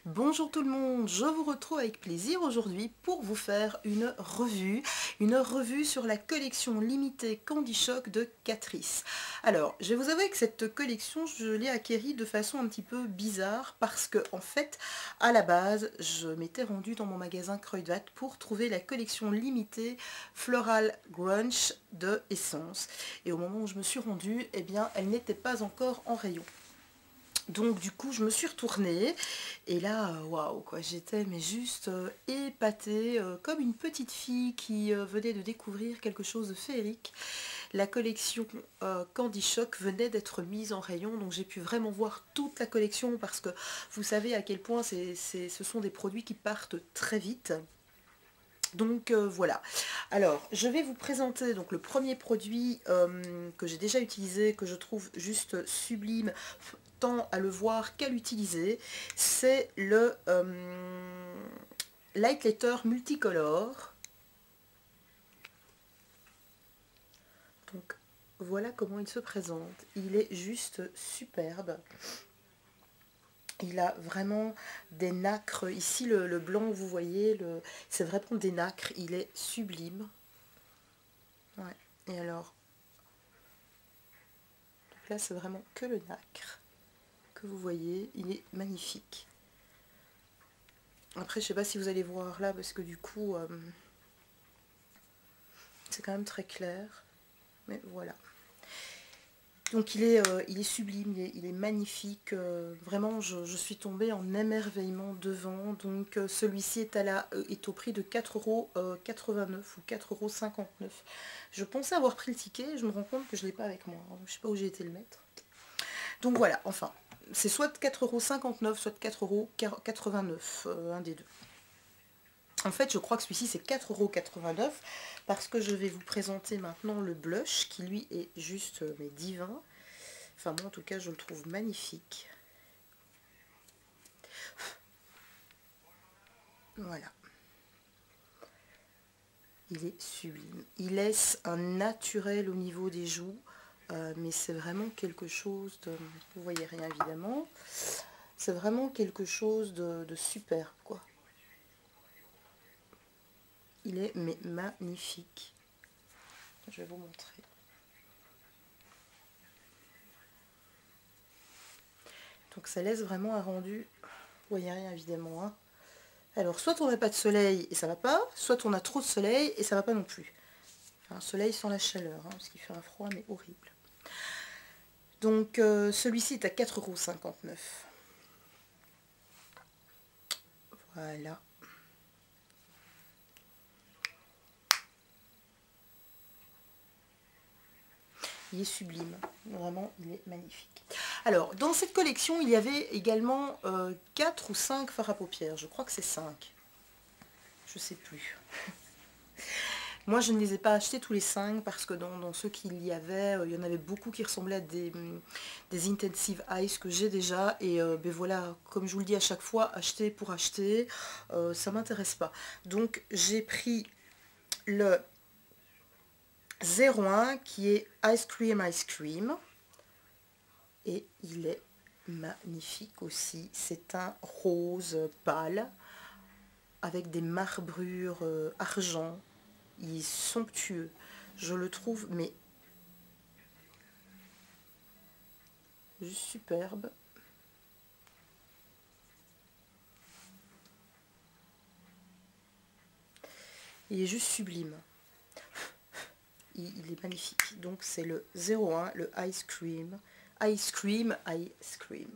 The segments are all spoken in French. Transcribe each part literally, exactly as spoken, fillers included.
Bonjour tout le monde, je vous retrouve avec plaisir aujourd'hui pour vous faire une revue, une revue sur la collection limitée Candy Shock de Catrice. Alors, je vais vous avouer que cette collection, je l'ai acquérie de façon un petit peu bizarre parce que, en fait, à la base, je m'étais rendue dans mon magasin Kruidvat pour trouver la collection limitée Floral Grunge de Essence. Et au moment où je me suis rendue, eh bien, elle n'était pas encore en rayon. Donc du coup je me suis retournée et là waouh quoi, j'étais mais juste euh, épatée euh, comme une petite fille qui euh, venait de découvrir quelque chose de féerique. La collection euh, Candy Shock venait d'être mise en rayon, donc j'ai pu vraiment voir toute la collection parce que vous savez à quel point c'est, c'est, ce sont des produits qui partent très vite. Donc euh, voilà. Alors je vais vous présenter donc le premier produit euh, que j'ai déjà utilisé, que je trouve juste sublime tant à le voir qu'à l'utiliser. C'est le euh, Light Letter Multicolore. Donc voilà comment il se présente. Il est juste superbe. Il a vraiment des nacres. Ici, le, le blanc, vous voyez, c'est vraiment des nacres. Il est sublime. Ouais. Et alors, donc là, c'est vraiment que le nacre que vous voyez. Il est magnifique. Après, je sais pas si vous allez voir là, parce que du coup, euh, c'est quand même très clair. Mais voilà. Donc il est, euh, il est sublime, il est, il est magnifique, euh, vraiment je, je suis tombée en émerveillement devant. Donc euh, celui-ci est, à la, euh, est au prix de quatre euros quatre-vingt-neuf ou quatre euros cinquante-neuf. Je pensais avoir pris le ticket, je me rends compte que je ne l'ai pas avec moi, je ne sais pas où j'ai été le mettre. Donc voilà, enfin, c'est soit quatre euros cinquante-neuf, soit quatre euros quatre-vingt-neuf, euh, un des deux. En fait, je crois que celui-ci, c'est quatre euros quatre-vingt-neuf parce que je vais vous présenter maintenant le blush qui, lui, est juste euh, mais divin. Enfin, moi, en tout cas, je le trouve magnifique. Voilà. Il est sublime. Il laisse un naturel au niveau des joues, euh, mais c'est vraiment quelque chose de... Vous voyez rien, évidemment. C'est vraiment quelque chose de, de super, quoi. Il est mais magnifique. Je vais vous montrer. Donc ça laisse vraiment un rendu, vous voyez rien évidemment. Hein. Alors soit on n'a pas de soleil et ça va pas, soit on a trop de soleil et ça va pas non plus. Un soleil sans la chaleur, hein, parce qu'il fait un froid mais horrible. Donc euh, celui-ci est à quatre euros cinquante-neuf. Voilà. Il est sublime, vraiment il est magnifique. Alors dans cette collection il y avait également euh, quatre ou cinq fards à paupières, je crois que c'est cinq. Je sais plus. Moi je ne les ai pas achetés tous les cinq parce que dans, dans ceux qu'il y avait, euh, il y en avait beaucoup qui ressemblaient à des, des Intensive Eyes que j'ai déjà. Et euh, ben voilà, comme je vous le dis à chaque fois, acheter pour acheter, euh, ça m'intéresse pas. Donc j'ai pris le zéro un qui est Ice Cream Ice Cream. Et il est magnifique aussi. C'est un rose pâle avec des marbrures euh, argent. Il est somptueux. Je le trouve mais juste superbe. Il est juste sublime. Il, il est magnifique. Donc c'est le zéro un, le Ice Cream. Ice Cream, Ice Cream.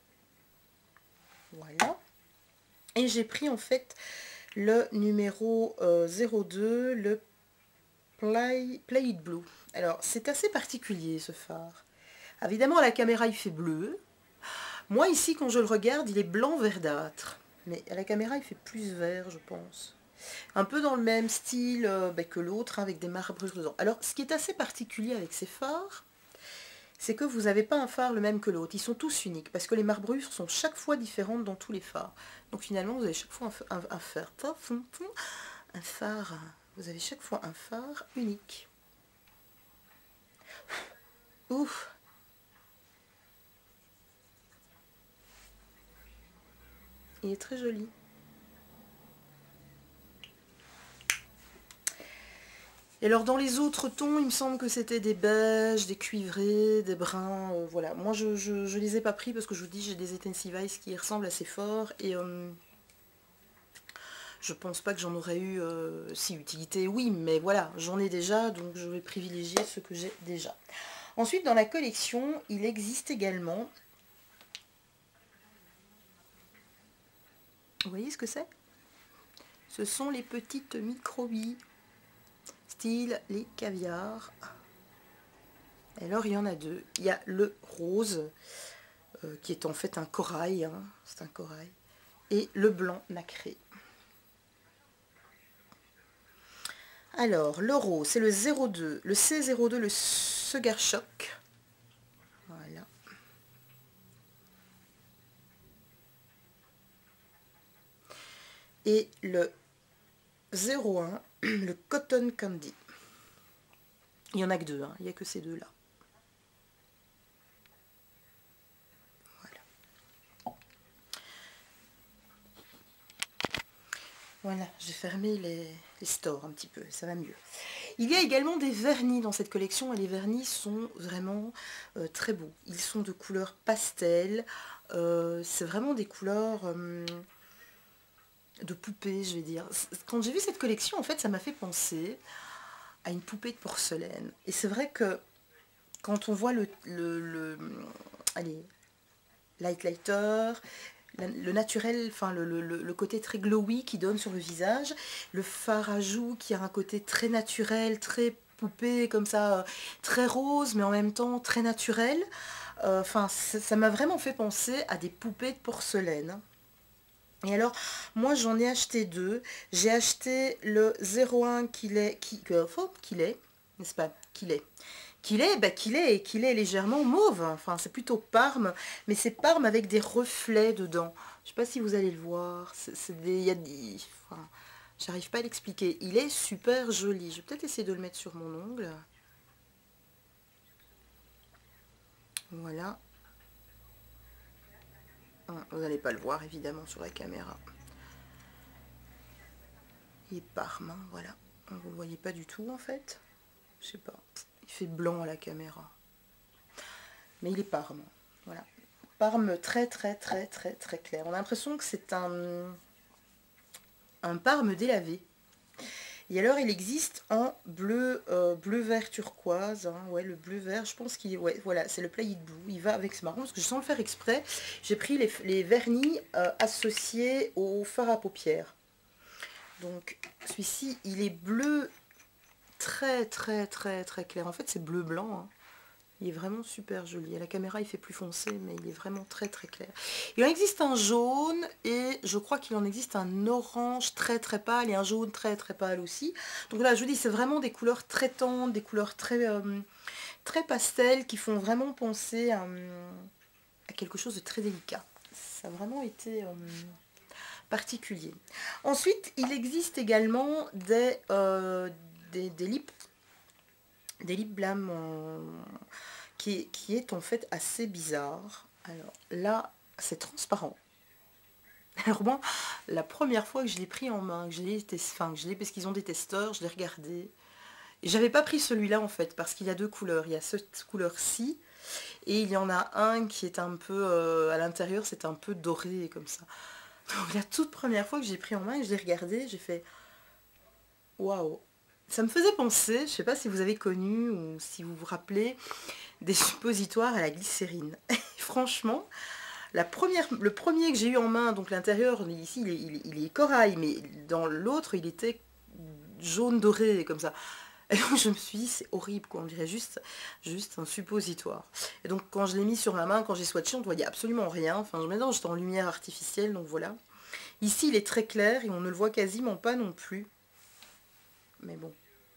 Voilà. Et j'ai pris en fait le numéro euh, zéro deux, le Play, Play It Blue. Alors c'est assez particulier ce phare. Évidemment à la caméra il fait bleu. Moi ici quand je le regarde il est blanc verdâtre. Mais à la caméra il fait plus vert je pense. Un peu dans le même style euh, bah, que l'autre, hein, avec des marbrures dedans. Alors, ce qui est assez particulier avec ces fards, c'est que vous n'avez pas un phare le même que l'autre. Ils sont tous uniques, parce que les marbrures sont chaque fois différentes dans tous les phares. Donc finalement, vous avez chaque fois un, un, un phare. Un phare. Vous avez chaque fois un phare unique. Ouf! Il est très joli. Et alors dans les autres tons, il me semble que c'était des beiges, des cuivrés, des bruns, euh, voilà. Moi je, je, je les ai pas pris parce que je vous dis j'ai des Intensive qui ressemblent assez fort et euh, je pense pas que j'en aurais eu, euh, si utilité oui, mais voilà, j'en ai déjà, donc je vais privilégier ce que j'ai déjà. Ensuite dans la collection, il existe également, vous voyez ce que c'est? Ce sont les petites micro-billes. Style les caviars. Alors il y en a deux. Il y a le rose, euh, qui est en fait un corail, hein, c'est un corail, et le blanc nacré. Alors le rose, c'est le zéro deux, le C zéro deux, le Sugar Shock. Voilà. Et le zéro un, le Cotton Candy. Il n'y en a que deux, hein. Il n'y a que ces deux-là. Voilà. Voilà, j'ai fermé les, les stores un petit peu, ça va mieux. Il y a également des vernis dans cette collection et les vernis sont vraiment euh, très beaux. Ils sont de couleur pastel, euh, c'est vraiment des couleurs euh, de poupée, je vais dire. Quand j'ai vu cette collection, en fait, ça m'a fait penser à une poupée de porcelaine. Et c'est vrai que quand on voit le, le, le allez, l'highlighter, le naturel, enfin le, le, le côté très glowy qui donne sur le visage, le fard à joues qui a un côté très naturel, très poupée comme ça, très rose mais en même temps très naturel. Enfin, euh, ça m'a vraiment fait penser à des poupées de porcelaine. Et alors, moi j'en ai acheté deux. J'ai acheté le zéro un qu'il est, qui, qu'il est, n'est-ce pas, qu'il est. Qu'il est, bah qu'il est, et qu'il est légèrement mauve, enfin c'est plutôt parme, mais c'est parme avec des reflets dedans. Je sais pas si vous allez le voir, c'est des, y a des, enfin, j'arrive pas à l'expliquer. Il est super joli, je vais peut-être essayer de le mettre sur mon ongle. Voilà. Vous n'allez pas le voir évidemment sur la caméra. Il est parme, hein, voilà. Vous le voyez pas du tout en fait. Je sais pas. Il fait blanc à la caméra. Mais il est parme. Voilà. Parme très très très très très clair. On a l'impression que c'est un, un parme délavé. Et alors il existe en bleu, euh, bleu vert turquoise. Hein, ouais, le bleu vert, je pense qu'il est. Ouais, voilà, c'est le Play It Blue. Il va avec, c'est marrant parce que sans le faire exprès, j'ai pris les, les vernis euh, associés au fard à paupières. Donc celui-ci, il est bleu très très très très clair. En fait c'est bleu blanc, hein. Il est vraiment super joli. À la caméra il fait plus foncé mais il est vraiment très très clair. Il en existe un jaune et je crois qu'il en existe un orange très très pâle et un jaune très très pâle aussi. Donc là je vous dis c'est vraiment des couleurs très tendres, des couleurs très, euh, très pastel qui font vraiment penser à, à quelque chose de très délicat. Ça a vraiment été... Euh, particulier. Ensuite, il existe également des, euh, des, des lips, des lip balm en, qui, qui est en fait assez bizarre. Alors là, c'est transparent. Alors moi, la première fois que je l'ai pris en main, que je l'ai testé, enfin que je l'ai parce qu'ils ont des testeurs, je l'ai regardé. J'avais pas pris celui-là en fait, parce qu'il y a deux couleurs. Il y a cette couleur-ci, et il y en a un qui est un peu, euh, à l'intérieur, c'est un peu doré comme ça. Donc la toute première fois que j'ai pris en main et je l'ai regardé, j'ai fait waouh. Ça me faisait penser, je ne sais pas si vous avez connu ou si vous vous rappelez, des suppositoires à la glycérine. Et franchement, la première, le premier que j'ai eu en main, donc l'intérieur, ici il est, il, est, il est corail, mais dans l'autre il était jaune doré comme ça. Et donc je me suis dit c'est horrible quoi, on dirait juste, juste un suppositoire. Et donc quand je l'ai mis sur ma main, quand j'ai swatché, on ne voyait absolument rien. Enfin maintenant j'étais en lumière artificielle, donc voilà. Ici il est très clair et on ne le voit quasiment pas non plus. Mais bon.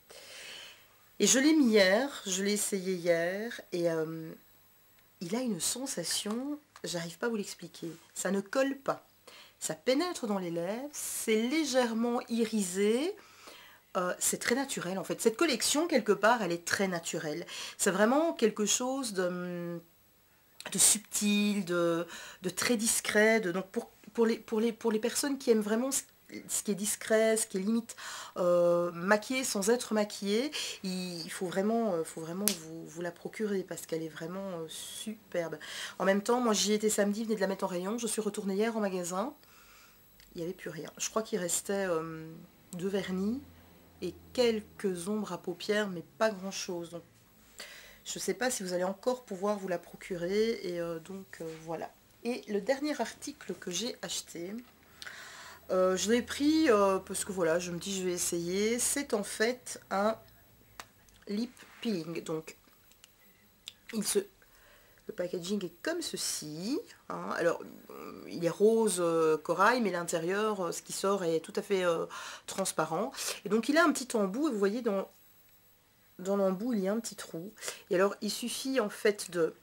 Et je l'ai mis hier, je l'ai essayé hier et euh, il a une sensation, j'arrive pas à vous l'expliquer. Ça ne colle pas. Ça pénètre dans les lèvres, c'est légèrement irisé. Euh, c'est très naturel en fait. Cette collection, quelque part, elle est très naturelle. C'est vraiment quelque chose de, de subtil, de, de très discret. De, donc pour, pour les, pour les, pour les personnes qui aiment vraiment ce, ce qui est discret, ce qui est limite euh, maquillé sans être maquillé, il, il faut vraiment, euh, faut vraiment vous, vous la procurer parce qu'elle est vraiment euh, superbe. En même temps, moi j'y étais samedi, venez de la mettre en rayon, je suis retournée hier en magasin, il n'y avait plus rien. Je crois qu'il restait euh, deux vernis et quelques ombres à paupières, mais pas grand chose. Donc je ne sais pas si vous allez encore pouvoir vous la procurer, et euh, donc euh, voilà. Et le dernier article que j'ai acheté, euh, je l'ai pris euh, parce que voilà, je me dis je vais essayer. C'est en fait un lip peeling. Donc il se, le packaging est comme ceci. Hein. Alors il est rose euh, corail, mais l'intérieur, euh, ce qui sort est tout à fait euh, transparent. Et donc il a un petit embout, et vous voyez dans dans l'embout il y a un petit trou. Et alors il suffit en fait de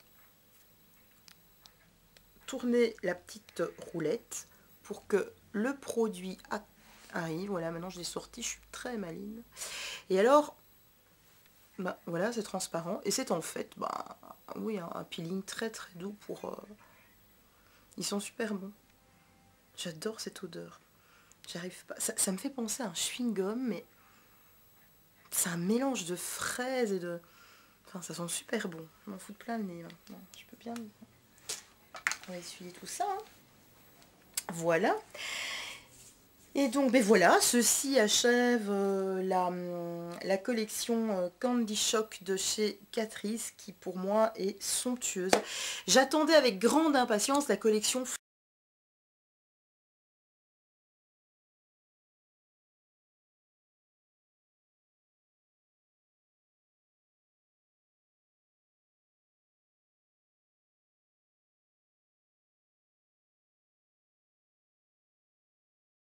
tourner la petite roulette pour que le produit arrive. Voilà, maintenant je l'ai sorti, je suis très maligne. Et alors, bah, voilà, c'est transparent. Et c'est en fait, bah, oui, un, un peeling très très doux pour... Euh... Ils sont super bons. J'adore cette odeur. J'arrive pas... Ça, ça me fait penser à un chewing-gum, mais c'est un mélange de fraises et de... Enfin, ça sent super bon. Je m'en fous de plein le nez maintenant. Je peux bien... On va essuyer tout ça. Hein. Voilà. Et donc, ben voilà, ceci achève euh, la, la collection euh, Candy Shock de chez Catrice, qui pour moi est somptueuse. J'attendais avec grande impatience la collection